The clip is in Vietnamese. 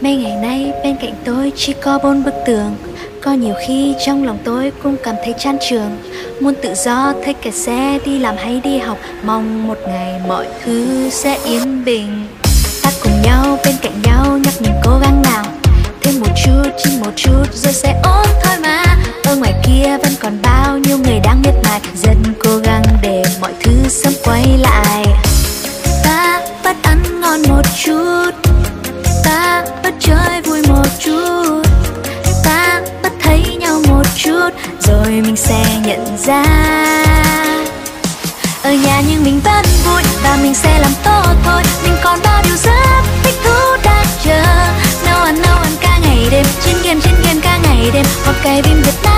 Mấy ngày nay bên cạnh tôi chỉ có 4 bức tường. Có nhiều khi trong lòng tôi cũng cảm thấy chán trường. Muốn tự do thích kẹt xe đi làm hay đi học. Mong một ngày mọi thứ sẽ yên bình. Ta cùng nhau bên cạnh nhau nhắc mình cố gắng nào. Thêm một chút chỉ một chút rồi sẽ ổn thôi mà. Ở ngoài kia vẫn còn bao nhiêu người đang miệt mài dần cố gắng để mọi thứ sớm quay lại. Ta bớt ăn ngon một chút, ta bớt chơi vui một chút, ta bớt thấy nhau một chút rồi mình sẽ nhận ra. Ở nhà nhưng mình vẫn vui và mình sẽ làm tốt thôi. Mình còn bao điều rất thích thú đang chờ. Nấu ăn ca ngày đêm, trên game ca ngày đêm, hoặc cày phim Việt Nam.